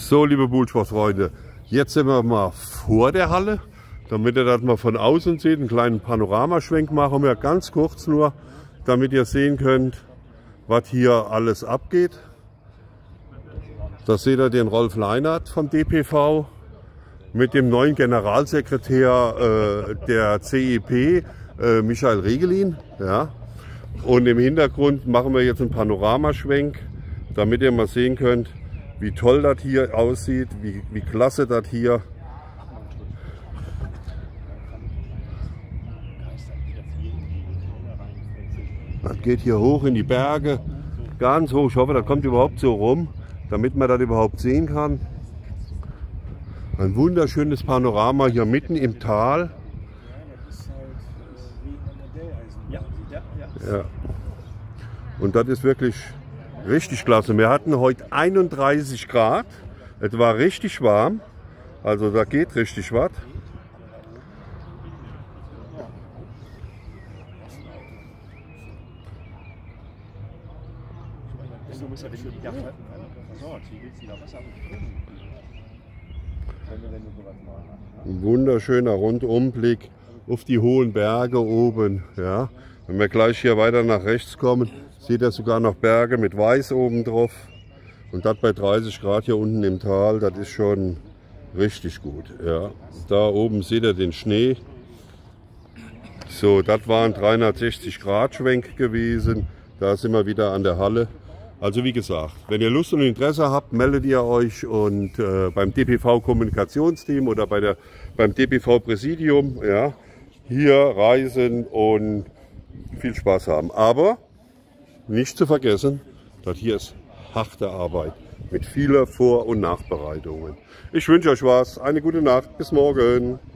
So, liebe Bullsportfreunde, jetzt sind wir mal vor der Halle, damit ihr das mal von außen seht. Einen kleinen Panoramaschwenk machen wir ganz kurz nur, damit ihr sehen könnt, was hier alles abgeht. Da seht ihr den Rolf Leinert vom DPV mit dem neuen Generalsekretär der CEP, Michael Regelin. Ja. Und im Hintergrund machen wir jetzt einen Panoramaschwenk, damit ihr mal sehen könnt, wie toll das hier aussieht, wie klasse das hier. Das geht hier hoch in die Berge, ganz hoch. Ich hoffe, das kommt überhaupt so rum, damit man das überhaupt sehen kann. Ein wunderschönes Panorama hier mitten im Tal. Ja. Und das ist wirklich richtig klasse. Wir hatten heute 31 Grad. Es war richtig warm. Also da geht richtig was. Ein wunderschöner Rundumblick auf die hohen Berge oben. Ja. Wenn wir gleich hier weiter nach rechts kommen, seht ihr sogar noch Berge mit Weiß oben drauf. Und das bei 30 Grad hier unten im Tal, das ist schon richtig gut. Ja. Da oben seht ihr den Schnee. So, das war ein 360 Grad Schwenk gewesen. Da sind wir wieder an der Halle. Also wie gesagt, wenn ihr Lust und Interesse habt, meldet ihr euch und beim DPV Kommunikationsteam oder beim DPV Präsidium, ja, hier reisen und viel Spaß haben. Aber nicht zu vergessen, das hier ist harte Arbeit mit vielen Vor- und Nachbereitungen. Ich wünsche euch was, eine gute Nacht, bis morgen.